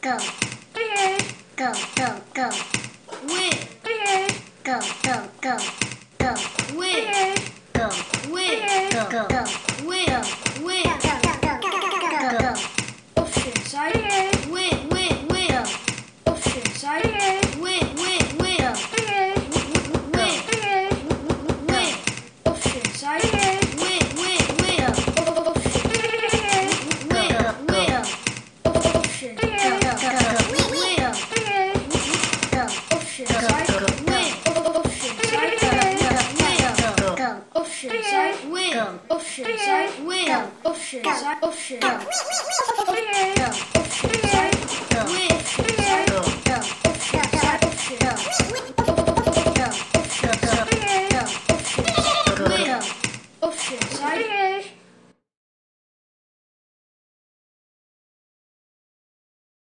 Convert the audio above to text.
go, go, go, go, win, go, go, go, go, win, go, win, go, go, go, win, win. go, Option side, win, win, win. Option side, win, win, win. Win, win. Option side, win, win, win. Option, win, win. Option, win, win. Option side, win. Option side, win. Option side, win. Option side, win. Option side, option.